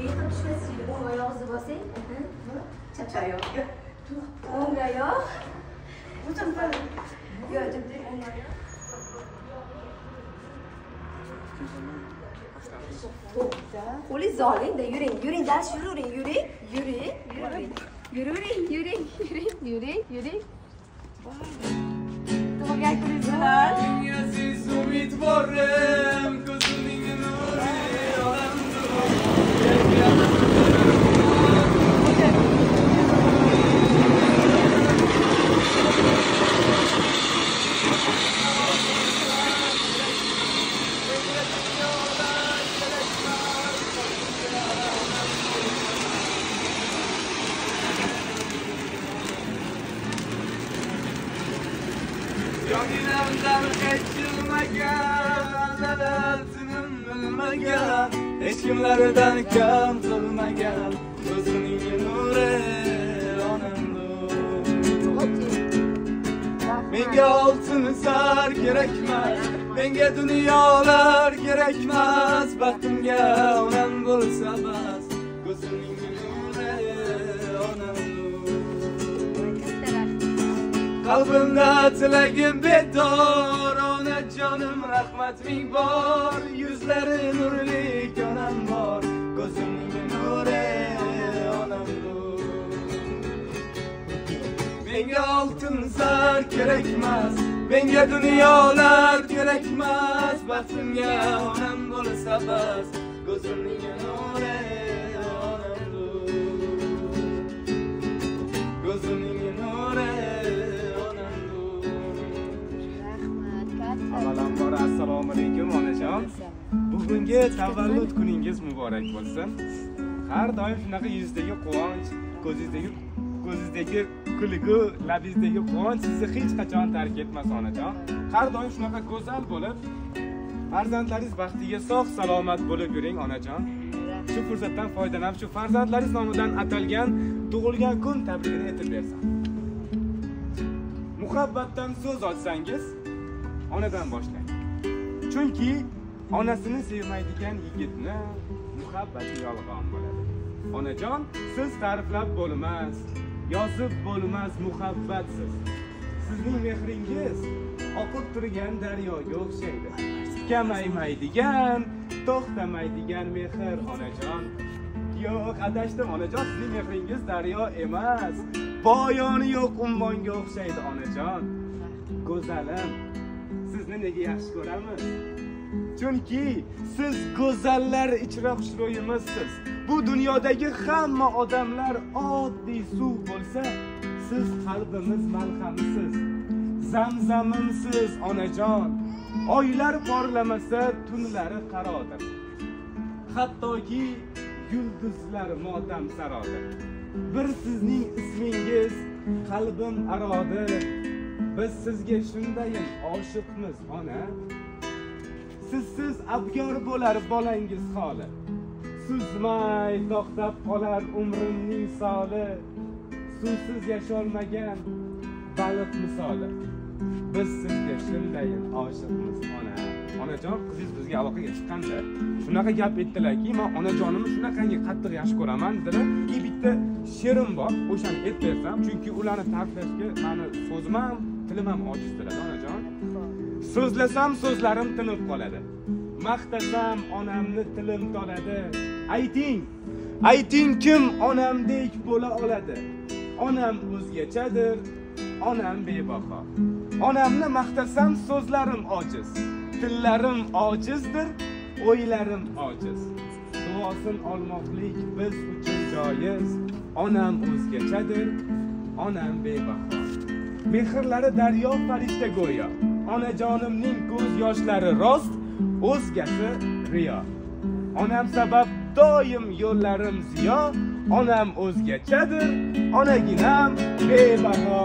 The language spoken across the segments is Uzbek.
comme tu fais si on va alors se bosser. Çaçayo. Ongayo. Bu tarafa. Gördüm de ongayo. Qo'li zoling da yuring, dars yuravering, yuring. To'g'ri aytdingizlar. Dünyasız umidvarım, gözünün nuri Yanımdan kaçılmagan, hayatının bilmagan, hiç kimlerden kam kılmagan, gözünün nuri onamdur. Menga altın zar gerekmez, menga dünyalar gerekmez, baxtimga onam bo'lsa bas, gözünün nuri onamdur. Kalbimde tilagim bedor, ona canım rahmet mi var, yüzleri nurli canım var, gözümün nuri onamdur. Menga altın zar gerekmez, menga dünyalar gerekmez, baxtimga onam bo'lsa bas, gözümün nuri onamdur. Gözümün nuri. Avvalambor assalomu alaykum onajon. Bugungi tavallud kuningiz muborak bo'lsin. Har doim shunaqa yuzdagi quvonch, ko'zingizdagi kulgu, labingizdagi quvonch sizni hech qachon tark etmas onajon. Har doim shunaqa go'zal bo'lib, farzandlaringiz baxtiga sog' salomat bo'lib yuring onajon. Shu fursatdan foydalanib, shu farzandlaringiz nomidan atalgan tug'ilgan kun tabrigini aytib bersam. Muhabbatdan so'z ochsangiz, onadan boshlang. Chunki onasini sevmaydigan yigitni muhabbati yolg'on bo'ladi. Onajon, siz ta'riflab bo'lmas, yozib bo'lmas muhabbatsiz. Sizning mehringiz oqib turgan daryoga o'xshaydi. Kamaymaydigan, to'xtamaydigan mehr onajon. Yo'q, adashdim onajon, sizning mehringiz daryo emas, poyoni yo'q ummonga o'xshaydi onajon. Go'zalim, sizni nega yaxshi ko'ramiz? Chunki siz go'zallar ichra xushro'yimizsiz. Bu dunyodagi hamma odamlar oddiy suv bo'lsa, siz qalbimiz malhamisiz. Zamzamimsiz onajon. Oylar porlamasa tunlari qarodir. Hattoki yulduzlar motam sarodir. Bir sizning ismingiz qalbim arodir. Biz sizga shundayin oshiqmiz ona. Sizsiz abgor bo'lar bolangiz holi. Suzmay to'xtab qolar umrimning soli. Suvsiz yasholmagan baliq misoli. Biz sizga shundayin oshiqmiz ona. Onajon, qizingiz bizga aloqaga chiqqanda shunaqa gap aytdilarki, men onajonimni shunaqangi qattiq yaxshi ko'raman dedilar. Bitta she'rim bor, o'shani aytib bersam, chunki ularni ta'riflashga meni so'zim ham tilim ham ojizdir onajon. So'zlasam so'zlarim tinib qoladi. Maqtasam onamni tilim toladi. Ayting kim onamdek bo'la oladi? Onam o'zgachadir, onam bebaho. Onamni maqtasam so'zlarim ojiz. Tillarim ojizdir, o'ylarim ojiz. Duosin olmoqlik biz uchun joiz. Onam o'zgachadir, onam bebaho. Mehrlari daryo farishta go'yo. Onajonimning ko'z yoshlari rost, o'zgasi riyo. Onam sabab doim yo'llarim ziyo. Onam o'zgachadir, onaginam bebaho.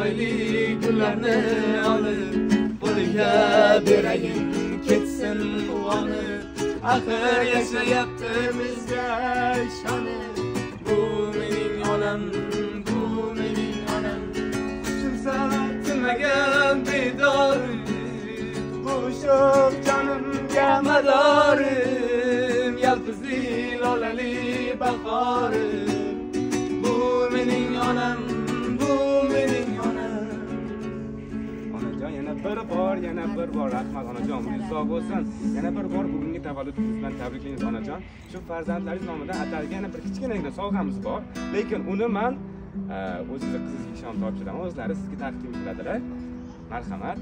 chiroyli gullarni olib qo'liga berayim ketsin quvonib axir yashayapti bizga ishonib bu mening onam bu mening onam tushunsa tinmagan bedorim bu sho'x jonimga madorim yalpizli lolali bahorim bu mening onam bu mening onam. Onajon yana bir bor rahmat onajon, umringiz sog' bo'lsin. Yana bir bor bugungi tavalludingiz bilan tabriklaymiz onajon. Shu farzandlaringiz nomidan atalgan yana bir kichkinagina sovg'amiz bor, lekin uni men o'zingiz qizingizga ishonib topshiraman, o'zlari sizga taqdim qiladilar. Marhamat.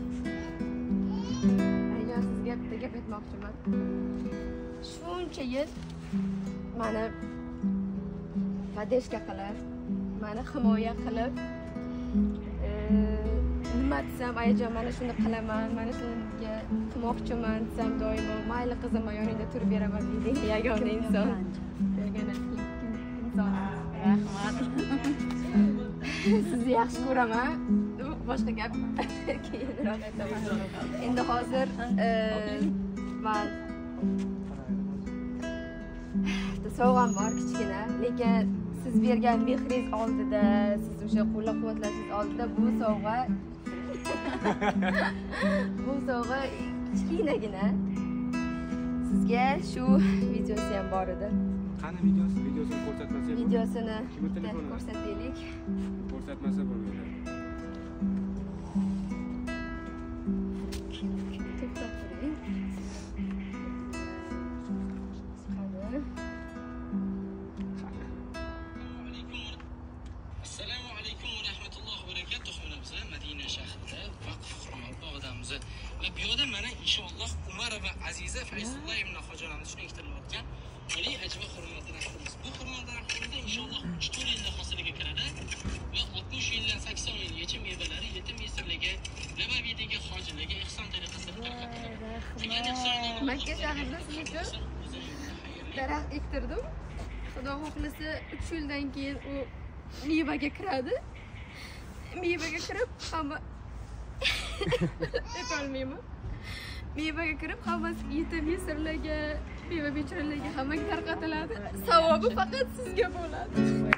Agar sizga bitta gap aytmoqchiman. Shuncha yil meni podeshka qilib, meni himoya qilib, nima desam, ayajon mana shuni qilaman, mana shunga qilmoqchiman desam, doimo mayli qizim, yoningda turib beraman deydi yagona inson. Yagona inson. Rahmat. Sizni yaxshi ko'raman. Boshqa gap keyinroq aytaman. Endi hozir men sovg'am bor kichkina, lekin siz bergan mehringiz oldida, siz o'sha qo'llab-quvvatlashingiz oldida bu sovg'a kichkinagina. Sizga shu videosi ham bor edi. Qani videosini ko'rsatmasak? Videosini ko'rsataylik. Ko'rsatmasa bo'lmaydi. To'xtab turing. Assalomu alaykum va rahmatullohi va barakatuh. Mana biz Madina shahrida vaqf hurmatli odamimiz va bu yerda mana inshaalloh Umar va Aziza Fayzullayevna xo'jalarimiz shuni eshitilayotgan milliy ajva hurmat daraxtimiz. Bu hurmat daraxtimizda inshaalloh 3-4 yilda hosiliga kiradi va 60 yildan 80 yilgacha mevalari yetim yesirligi, nabaviydagi hojiligi, ihson tariqasida tarqatiladi. Makka shahrida siz uchun daraxt ektirdim. Xudo xohlasa 3 yildan keyin u mevaga kiradi. Mevaga kirib hamma aytolmayman. Mevaga kirib hammasi yetim yesirlarga, meva bechoralarga hammaga tarqatiladi. Savobi faqat sizga bo'ladi.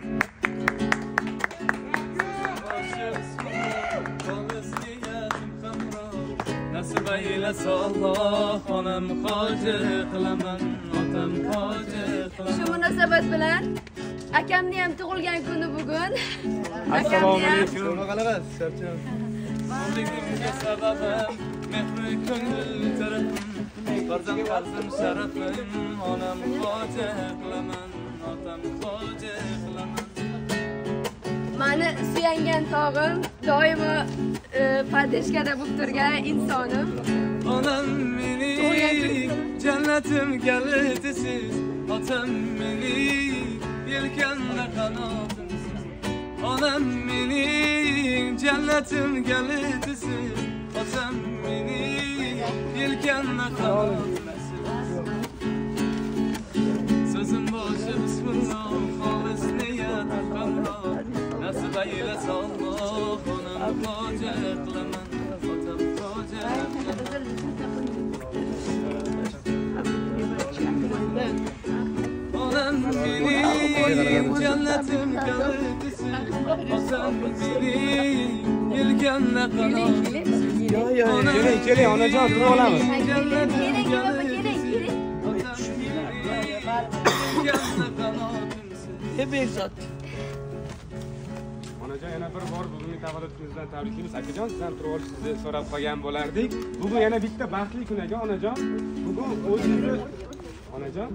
Nasib aylasa Alloh, onam hoji qilaman, otam hoji qilaman. Shu munosabat bilan akamni ham tug'ilgan kuni bugun. Assalomu alaykum. G'alabas, sharcham. O'zligimga sababim, mehri ko'ngil tarafim, farzand sharafim, onam hoji qilaman, otam hoji qilaman. Mani suyangan tog'im, doimo podeshkada bo'lib turgan insonim. Onam mening jannatim kalitisiz, otam mening yelkamda qanotimsiz. Onam mening jannatim kalitisiz, otam mening yelkamda qanotimsiz. Sözüm boşı bismillah, xolis niyat qamroq. Nasib aylasa Alloh, onam hoji qilaman, otam hoji qilaman. Onam mening jannatim kalitisiz, otam mening yelkamda qanotimsiz. Keling, onajon, turib olamiz. Onajon, yana bir bor bugungi tavalludingizdan tabriklaymiz. Akajon, sizdan turib olishingizni so'rab qolgan bo'lardik. Bugun yana bitta baxtli kun ekan onajon. Bugun o'zingizni onajon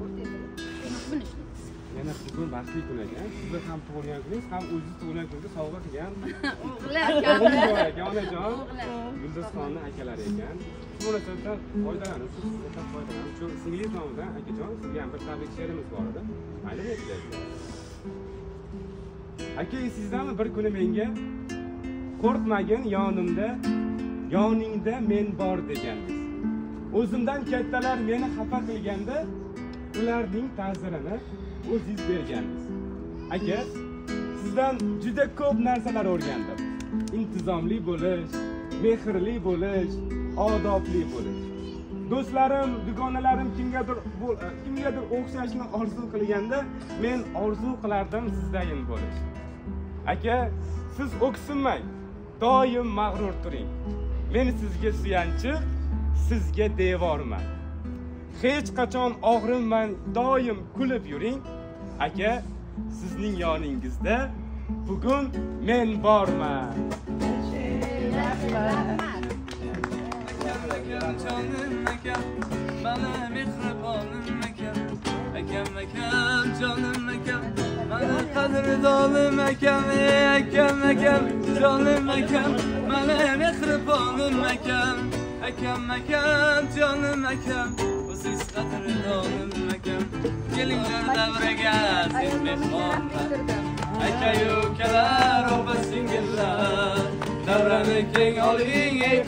yana bugun baxtli kun ekan. Sizni ham tug'ilgan kuningiz, ham o'zingiz tug'ilgan kunga sovg'a qilgan o'g'lim bor ekan onajon. Yulduzxonning akalari ekan. Shu munosabatdan foydalanib, sizdan foydalanib, shu singlingiz nomidan akajon sizga ham bir tabrik she'rimiz bor edi. Maylimi aytaylik? Aka, esingizdanmi bir kuni menga qo'rqmagin yoningda men bor degansiz. O'zimdan kattalar meni xafa qilganda ularning ta'zirini o'zingiz bergansiz. Aka, sizdan juda ko'p narsalar o'rgandim. intizomli bo'lish, mehrli bo'lish, odobli bo'lish. Do'stlarim, dugonalarim kimgadir o'xshashni orzu qilganda, men orzu qilardim sizdayin bo'lish. Aka, siz o'ksinmang, doim mag'rur turing. Men sizga suyanchiq, sizga devorman. Hech qachon og'rinmang, doim kulib yuring. Aka, sizning yoningizda bugun men borman. Akam jonim akam, mana mehribonim akam. Akam jonim akam, mana qadrdonim akam. Akam jonim akam, mana mehribonim akam. Akam jonim akam, siz qadrdonim akam. Kelinglar davraga siz mehmonlar. Aka-ukalar, opa-singillar, davrani keng oling.